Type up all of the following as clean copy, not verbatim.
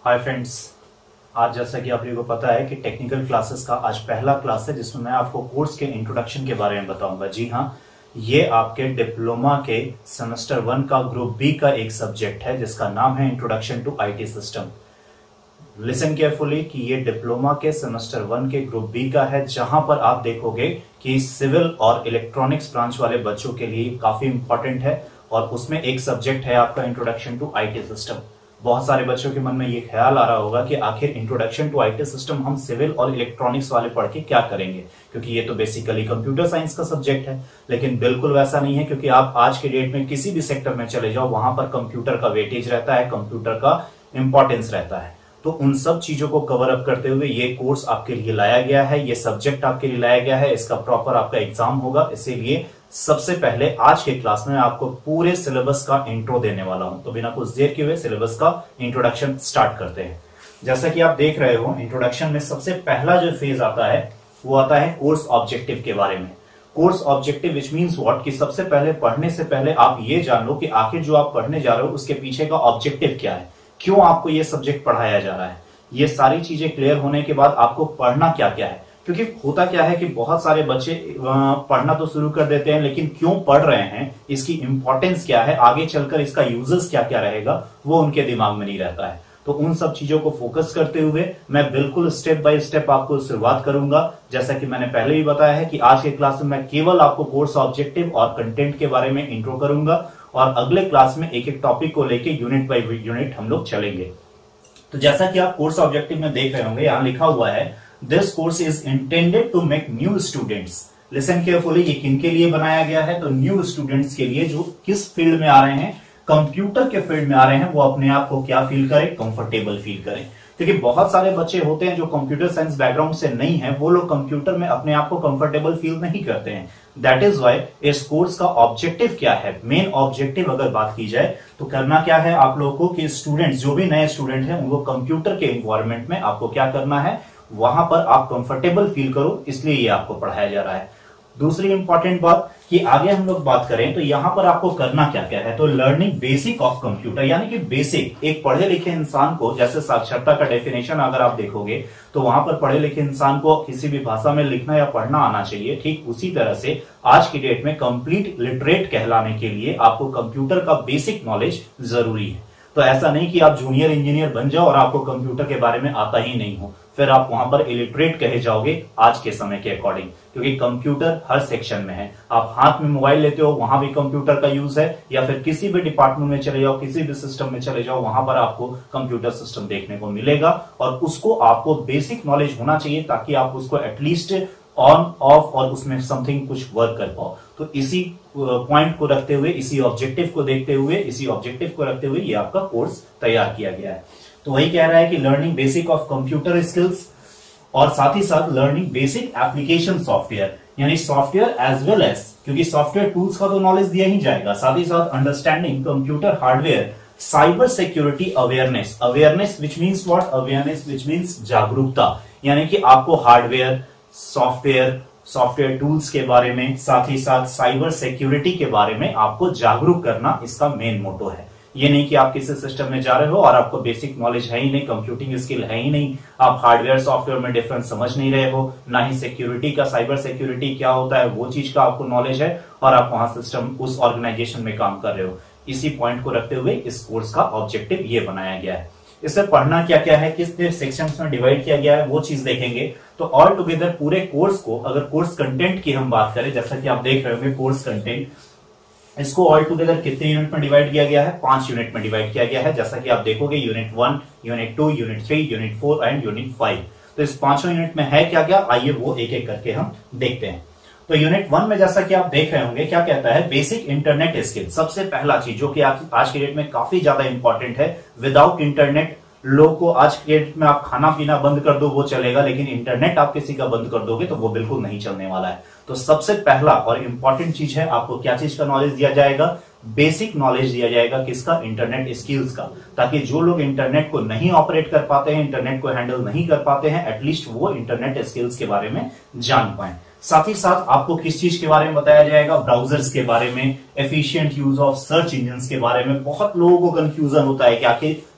Hi friends, आज जैसा कि आप लोगों को पता है कि टेक्निकल क्लासेस का आज पहला क्लास है जिसमें मैं आपको कोर्स के इंट्रोडक्शन के बारे में बताऊंगा। जी हाँ, ये आपके डिप्लोमा के सेमेस्टर 1 का ग्रुप बी का एक सब्जेक्ट है जिसका नाम है introduction to IT system. Listen carefully कि ये डिप्लोमा के सेमेस्टर 1 के ग्रुप बी का है, जहां पर आप देखोगे कि सिविल और इलेक्ट्रॉनिक्स ब्रांच वाले बच्चों के लिए काफी इंपॉर्टेंट है और उसमें एक सब्जेक्ट है आपका इंट्रोडक्शन टू आईटी सिस्टम। बहुत सारे बच्चों के मन में ये ख्याल आ रहा होगा कि आखिर इंट्रोडक्शन टू आईटी सिस्टम हम सिविल और इलेक्ट्रॉनिक्स वाले पढ़ के क्या करेंगे, क्योंकि ये तो बेसिकली कंप्यूटर साइंस का सब्जेक्ट है। लेकिन बिल्कुल वैसा नहीं है, क्योंकि आप आज के डेट में किसी भी सेक्टर में चले जाओ, वहां पर कंप्यूटर का वेटेज रहता है, कंप्यूटर का इंपॉर्टेंस रहता है। तो उन सब चीजों को कवर अप करते हुए ये कोर्स आपके लिए लाया गया है, ये सब्जेक्ट आपके लिए लाया गया है। इसका प्रॉपर आपका एग्जाम होगा, इसीलिए सबसे पहले आज के क्लास में आपको पूरे सिलेबस का इंट्रो देने वाला हूं। तो बिना कुछ देर किए हुए सिलेबस का इंट्रोडक्शन स्टार्ट करते हैं। जैसा कि आप देख रहे हो, इंट्रोडक्शन में सबसे पहला जो फेज आता है वो आता है कोर्स ऑब्जेक्टिव के बारे में। Course objective which means what, कि सबसे पहले पढ़ने से पहले आप ये जान लो कि आखिर जो आप पढ़ने जा रहे हो उसके पीछे का ऑब्जेक्टिव क्या है, क्यों आपको ये सब्जेक्ट पढ़ाया जा रहा है। ये सारी चीजें क्लियर होने के बाद आपको पढ़ना क्या क्या है, क्योंकि होता क्या है कि बहुत सारे बच्चे पढ़ना तो शुरू कर देते हैं, लेकिन क्यों पढ़ रहे हैं, इसकी इंपॉर्टेंस क्या है, आगे चलकर इसका यूजेस क्या क्या रहेगा, वो उनके दिमाग में नहीं रहता है। तो उन सब चीजों को फोकस करते हुए मैं बिल्कुल स्टेप बाय स्टेप आपको शुरुआत करूंगा। जैसा कि मैंने पहले भी बताया है कि आज के क्लास में मैं केवल आपको कोर्स ऑब्जेक्टिव और कंटेंट के बारे में इंट्रो करूंगा और अगले क्लास में एक एक टॉपिक को लेके यूनिट बाय यूनिट हम लोग चलेंगे। तो जैसा कि आप कोर्स ऑब्जेक्टिव में देख रहे होंगे, यहां लिखा हुआ है this course is intended to make new students. Listen carefully, ये किनके लिए बनाया गया है, तो न्यू स्टूडेंट्स के लिए जो किस फील्ड में आ रहे हैं, कंप्यूटर के फील्ड में आ रहे हैं, वो अपने आप को क्या फील करें, कंफर्टेबल फील करें। क्योंकि बहुत सारे बच्चे होते हैं जो कंप्यूटर साइंस बैकग्राउंड से नहीं है, वो लोग कंप्यूटर में अपने आप को कंफर्टेबल फील नहीं करते हैं। दैट इज वाई इस कोर्स का ऑब्जेक्टिव क्या है, मेन ऑब्जेक्टिव अगर बात की जाए तो करना क्या है आप लोगों को कि स्टूडेंट्स, जो भी नए स्टूडेंट हैं, उनको कंप्यूटर के एनवायरमेंट में आपको क्या करना है, वहां पर आप कंफर्टेबल फील करो, इसलिए ये आपको पढ़ाया जा रहा है। दूसरी इंपॉर्टेंट बात कि आगे हम लोग बात करें तो यहां पर आपको करना क्या क्या है, तो लर्निंग बेसिक ऑफ कंप्यूटर, यानी कि बेसिक एक पढ़े लिखे इंसान को, जैसे साक्षरता का डेफिनेशन अगर आप देखोगे तो वहां पर पढ़े लिखे इंसान को किसी भी भाषा में लिखना या पढ़ना आना चाहिए। ठीक उसी तरह से आज की डेट में कंप्लीट लिटरेट कहलाने के लिए आपको कंप्यूटर का बेसिक नॉलेज जरूरी है। तो ऐसा नहीं कि आप जूनियर इंजीनियर बन जाओ और आपको कंप्यूटर के बारे में आता ही नहीं हो, फिर आप वहां पर इलिटरेट कहे जाओगे आज के समय के अकॉर्डिंग, क्योंकि कंप्यूटर हर सेक्शन में है। आप हाथ में मोबाइल लेते हो, वहां भी कंप्यूटर का यूज है, या फिर किसी भी डिपार्टमेंट में चले जाओ, किसी भी सिस्टम में चले जाओ, वहां पर आपको कंप्यूटर सिस्टम देखने को मिलेगा और उसको आपको बेसिक नॉलेज होना चाहिए ताकि आप उसको एटलीस्ट ऑन ऑफ और उसमें समथिंग कुछ वर्क कर पाओ। तो इसी पॉइंट को रखते हुए, इसी ऑब्जेक्टिव को देखते हुए, इसी ऑब्जेक्टिव को रखते हुए ये आपका कोर्स तैयार किया गया है। तो वही कह रहा है कि learning basic of computer skills और साथ ही साथ लर्निंग बेसिक एप्लीकेशन सॉफ्टवेयर, यानी सॉफ्टवेयर एज वेल एज, क्योंकि सॉफ्टवेयर टूल्स का तो नॉलेज दिया ही जाएगा, साथ ही साथ understanding computer hardware, cyber security awareness, awareness which means what, awareness which means जागरूकता, यानी कि आपको हार्डवेयर, सॉफ्टवेयर टूल्स के बारे में, साथ ही साथ साइबर सिक्योरिटी के बारे में आपको जागरूक करना इसका मेन मोटो है। ये नहीं कि आप किसी सिस्टम में जा रहे हो और आपको बेसिक नॉलेज है ही नहीं, कंप्यूटिंग स्किल है ही नहीं, आप हार्डवेयर सॉफ्टवेयर में डिफरेंस समझ नहीं रहे हो, ना ही सिक्योरिटी का, साइबर सिक्योरिटी क्या होता है वो चीज का आपको नॉलेज है और आप वहां सिस्टम उस ऑर्गेनाइजेशन में काम कर रहे हो। इसी पॉइंट को रखते हुए इस कोर्स का ऑब्जेक्टिव ये बनाया गया है। इससे पढ़ना क्या क्या है, किस सेक्शंस में डिवाइड किया गया है, वो चीज देखेंगे। तो ऑल टुगेदर पूरे कोर्स को, अगर कोर्स कंटेंट की हम बात करें, जैसा कि आप देख रहे होंगे कोर्स कंटेंट, इसको ऑल टुगेदर कितने यूनिट में डिवाइड किया गया है, 5 यूनिट में डिवाइड किया गया है। जैसा कि आप देखोगे unit 1, unit 2, unit 3, unit 4 and unit 5। तो इस 5 यूनिट में है क्या क्या, आइए वो एक एक करके हम देखते हैं। तो यूनिट 1 में जैसा कि आप देख रहे होंगे क्या कहता है, बेसिक इंटरनेट स्किल। सबसे पहला चीज जो कि आज की डेट में काफी ज्यादा इंपॉर्टेंट है, विदाउट इंटरनेट लोग को आज के डेट में आप खाना पीना बंद कर दो वो चलेगा, लेकिन इंटरनेट आप किसी का बंद कर दोगे तो वो बिल्कुल नहीं चलने वाला है। तो सबसे पहला और इंपॉर्टेंट चीज है, आपको क्या चीज का नॉलेज दिया जाएगा, बेसिक नॉलेज दिया जाएगा, किसका, इंटरनेट स्किल्स का, ताकि जो लोग इंटरनेट को नहीं ऑपरेट कर पाते हैं, इंटरनेट को हैंडल नहीं कर पाते हैं, एटलीस्ट वो इंटरनेट स्किल्स के बारे में जान पाए। साथ ही साथ आपको किस चीज के बारे में बताया जाएगा, ब्राउजर्स के बारे में, efficient use of search engines के बारे में। बहुत लोगों को कंफ्यूजन होता है कि आखिर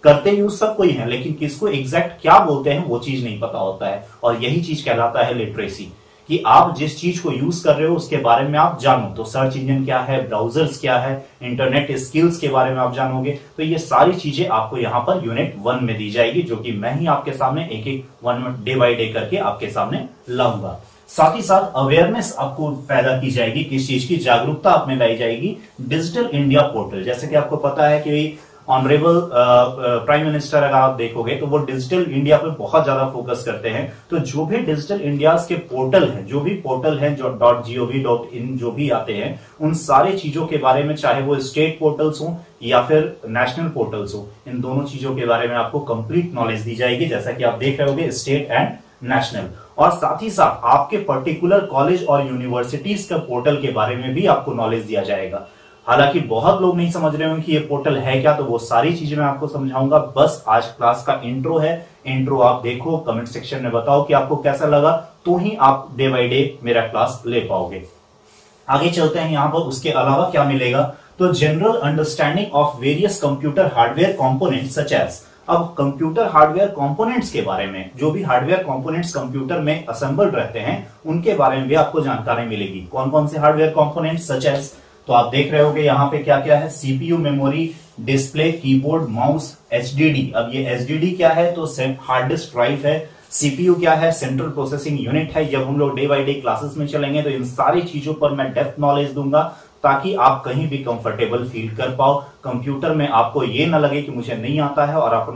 करते यूज सब कोई है, लेकिन किसको एग्जैक्ट क्या बोलते हैं वो चीज नहीं पता होता है। और यही चीज कहलाता है लिटरेसी, कि आप जिस चीज को यूज कर रहे हो उसके बारे में आप जानो। तो सर्च इंजन क्या है, ब्राउजर्स क्या है, इंटरनेट स्किल्स के बारे में आप जानोगे। तो ये सारी चीजें आपको यहाँ पर यूनिट 1 में दी जाएगी, जो कि मैं ही आपके सामने एक एक वन डे बाय डे करके आपके सामने लाऊंगा। साथ ही साथ अवेयरनेस आपको पैदा की जाएगी, किस चीज की जागरूकता आप में लाई जाएगी, डिजिटल इंडिया पोर्टल। जैसे कि आपको पता है कि ऑनरेबल प्राइम मिनिस्टर अगर आप देखोगे तो वो डिजिटल इंडिया पे बहुत ज्यादा फोकस करते हैं। तो जो भी डिजिटल इंडिया के पोर्टल हैं, जो भी पोर्टल हैं जो .gov.in जो भी आते हैं, उन सारे चीजों के बारे में, चाहे वो स्टेट पोर्टल्स हो या फिर नेशनल पोर्टल्स हो, इन दोनों चीजों के बारे में आपको कंप्लीट नॉलेज दी जाएगी, जैसा कि आप देख रहे होगे स्टेट एंड नेशनल। और साथ ही साथ आपके पर्टिकुलर कॉलेज और यूनिवर्सिटीज का पोर्टल के बारे में भी आपको नॉलेज दिया जाएगा। हालांकि बहुत लोग नहीं समझ रहे होंगे कि ये पोर्टल है क्या, तो वो सारी चीजें मैं आपको समझाऊंगा। बस आज क्लास का इंट्रो है, इंट्रो आप देखो, कमेंट सेक्शन में बताओ कि आपको कैसा लगा, तो ही आप डे बाय डे मेरा क्लास ले पाओगे। आगे चलते हैं यहाँ पर। उसके अलावा क्या मिलेगा, तो general understanding of various computer hardware components such as. अब कंप्यूटर हार्डवेयर कंपोनेंट्स के बारे में, जो भी हार्डवेयर कंपोनेंट्स कंप्यूटर में असेंबल रहते हैं, उनके बारे में भी आपको जानकारी मिलेगी। कौन कौन से हार्डवेयर कंपोनेंट्स सच एज, तो आप देख रहे होगे यहाँ पे क्या क्या है, CPU, memory, display, keyboard, mouse, HDD. अब ये एचडीडी क्या है, तो हार्ड डिस्क ड्राइव है। सीपीयू क्या है, सेंट्रल प्रोसेसिंग यूनिट है। जब हम लोग डे बाय डे क्लासेस में चलेंगे तो इन सारी चीजों पर मैं डेप्थ नॉलेज दूंगा, ताकि आप कहीं भी कंफर्टेबल फील कर पाओ। कंप्यूटर में आपको ये ना लगे कि मुझे नहीं आता है और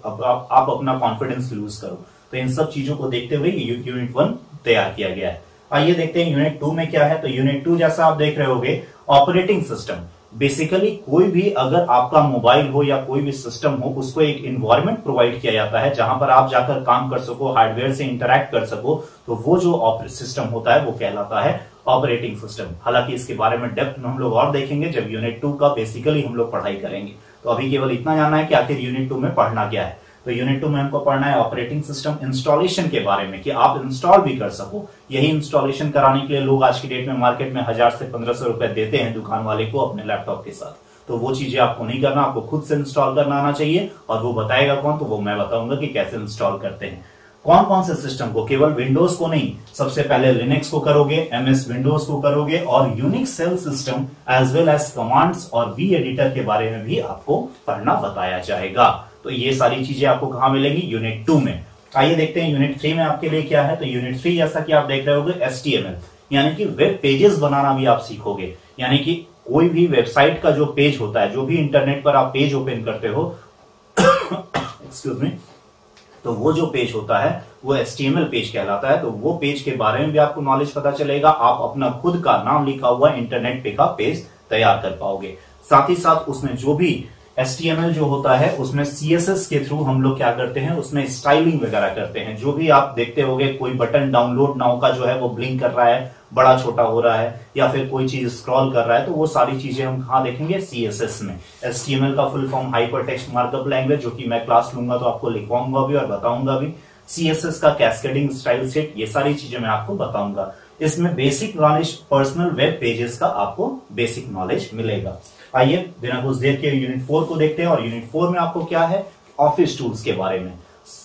आप अपना कॉन्फिडेंस लूज करो। तो इन सब चीजों को देखते हुए यूनिट 1 तैयार किया गया है। आइए देखते हैं यूनिट 2 में क्या है। तो यूनिट 2 जैसा आप देख रहे होगे, ऑपरेटिंग सिस्टम। बेसिकली कोई भी अगर आपका मोबाइल हो या कोई भी सिस्टम हो, उसको एक इन्वायरमेंट प्रोवाइड किया जाता है जहां पर आप जाकर काम कर सको, हार्डवेयर से इंटरैक्ट कर सको। तो वो जो सिस्टम होता है वो कहलाता है ऑपरेटिंग सिस्टम। हालांकि इसके बारे में डेप्थ में हम लोग और देखेंगे जब यूनिट 2 का बेसिकली हम लोग पढ़ाई करेंगे। तो अभी केवल इतना जानना है कि आखिर यूनिट 2 में पढ़ना क्या है। तो यूनिट 2 में हमको पढ़ना है ऑपरेटिंग सिस्टम इंस्टॉलेशन के बारे में, कि आप इंस्टॉल भी कर सको। यही इंस्टॉलेशन कराने के लिए लोग आज की डेट में मार्केट में 1000 से 1500 रुपए देते हैं दुकान वाले को अपने लैपटॉप के साथ। तो वो चीजें आपको नहीं करना, आपको खुद से इंस्टॉल करना आना चाहिए। और वो बताएगा कौन, तो वो मैं बताऊंगा कि कैसे इंस्टॉल करते हैं। कौन कौन से सिस्टम को, केवल विंडोज को नहीं, सबसे पहले लिनक्स को करोगे, एमएस विंडोज को करोगे, और Unix shell system as well as commands और वी एडिटर के बारे में भी आपको पढ़ना बताया जाएगा। तो ये सारी चीजें आपको कहां मिलेंगी, यूनिट 2 में। आइए देखते हैं यूनिट 3 में आपके लिए क्या है। तो यूनिट 3 जैसा कि आप देख रहे होगे, HTML यानी कि वेब पेजेस बनाना भी आप सीखोगे। यानी कि कोई भी वेबसाइट का जो पेज होता है, जो भी इंटरनेट पर आप पेज ओपन करते हो एक्सक्यूज मी, तो वो जो पेज होता है वो HTML पेज कहलाता है। तो वो पेज के बारे में भी आपको नॉलेज पता चलेगा। आप अपना खुद का नाम लिखा हुआ इंटरनेट पे का पेज तैयार कर पाओगे। साथ ही साथ उसमें जो भी HTML जो होता है उसमें CSS के थ्रू हम लोग क्या करते हैं, उसमें स्टाइलिंग वगैरह करते हैं। जो भी आप देखते होगे, कोई बटन डाउनलोड नाउ का जो है वो ब्लिंक कर रहा है, बड़ा छोटा हो रहा है, या फिर कोई चीज स्क्रॉल कर रहा है, तो वो सारी चीजें हम कहां देखेंगे, CSS में। HTML का full form hyper text markup language, जो कि मैं क्लास लूंगा तो आपको लिखवाऊंगा भी और बताऊंगा भी। CSS का कैस्केडिंग स्टाइल सेट, ये सारी चीजें मैं आपको बताऊंगा। इसमें basic knowledge personal web pages का आपको बेसिक नॉलेज मिलेगा। आइए बिना कुछ देर के यूनिट 4 को देखते हैं। और यूनिट 4 में आपको क्या है, ऑफिस टूल्स के बारे में।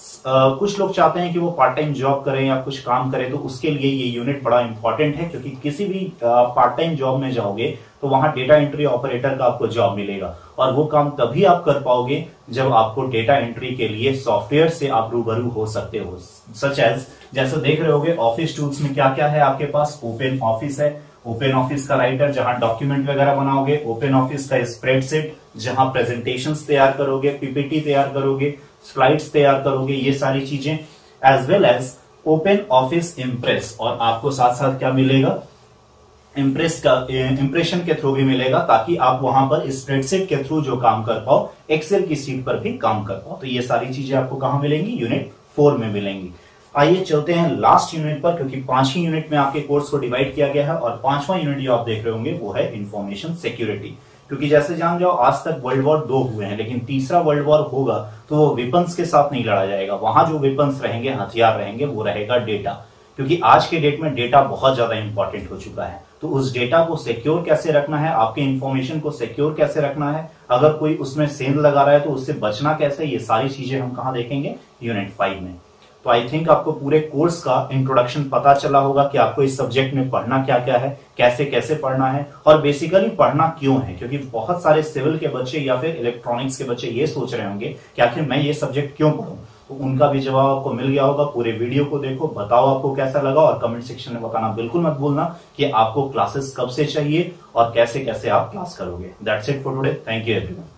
कुछ लोग चाहते हैं कि वो पार्ट टाइम जॉब करें या कुछ काम करें, तो उसके लिए ये यूनिट बड़ा इंपॉर्टेंट है, क्योंकि किसी भी पार्ट टाइम जॉब में जाओगे तो वहां डेटा एंट्री ऑपरेटर का आपको जॉब मिलेगा। और वो काम तभी आप कर पाओगे जब आपको डेटा एंट्री के लिए सॉफ्टवेयर से आप रूबरू हो सकते हो। सच एज जैसे देख रहे होगे, ऑफिस टूल्स में क्या क्या है आपके पास, ओपन ऑफिस है, ओपन ऑफिस का राइटर जहां डॉक्यूमेंट वगैरह बनाओगे, ओपन ऑफिस का स्प्रेडशीट जहां प्रेजेंटेशंस तैयार करोगे, पीपीटी तैयार करोगे, स्लाइड्स तैयार करोगे, ये सारी चीजें, as well as open office impress. और आपको साथ साथ क्या मिलेगा, इम्प्रेस का इंप्रेशन के थ्रू भी मिलेगा, ताकि आप वहां पर स्प्रेडशीट के थ्रू जो काम कर पाओ, एक्सेल की सीट पर भी काम कर पाओ। तो ये सारी चीजें आपको कहां मिलेंगी, यूनिट 4 में मिलेंगी। आइए चलते हैं लास्ट यूनिट पर, क्योंकि 5 ही यूनिट में आपके कोर्स को डिवाइड किया गया है। और 5वां यूनिट जो आप देख रहे होंगे वो है इंफॉर्मेशन सिक्योरिटी। क्योंकि जैसे जान जाओ, आज तक वर्ल्ड वॉर 2 हुए हैं, लेकिन तीसरा वर्ल्ड वॉर होगा तो वो वेपन्स के साथ नहीं लड़ा जाएगा। वहां जो वेपन्स रहेंगे, हथियार रहेंगे, वो रहेगा डेटा। क्योंकि आज के डेट में डेटा बहुत ज्यादा इंपॉर्टेंट हो चुका है। तो उस डेटा को सिक्योर कैसे रखना है, आपके इंफॉर्मेशन को सिक्योर कैसे रखना है, अगर कोई उसमें सेंध लगा रहा है तो उससे बचना कैसे, ये सारी चीजें हम कहां देखेंगे, यूनिट 5 में। तो आई थिंक आपको पूरे कोर्स का इंट्रोडक्शन पता चला होगा कि आपको इस सब्जेक्ट में पढ़ना क्या क्या है, कैसे कैसे पढ़ना है, और बेसिकली पढ़ना क्यों है। क्योंकि बहुत सारे सिविल के बच्चे या फिर इलेक्ट्रॉनिक्स के बच्चे ये सोच रहे होंगे कि आखिर मैं ये सब्जेक्ट क्यों पढ़ूं, तो उनका भी जवाब आपको मिल गया होगा। पूरे वीडियो को देखो, बताओ आपको कैसा लगा, और कमेंट सेक्शन में बताना बिल्कुल मत भूलना कि आपको क्लासेस कब से चाहिए और कैसे कैसे आप क्लास करोगे। That's it for today, thank you everyone.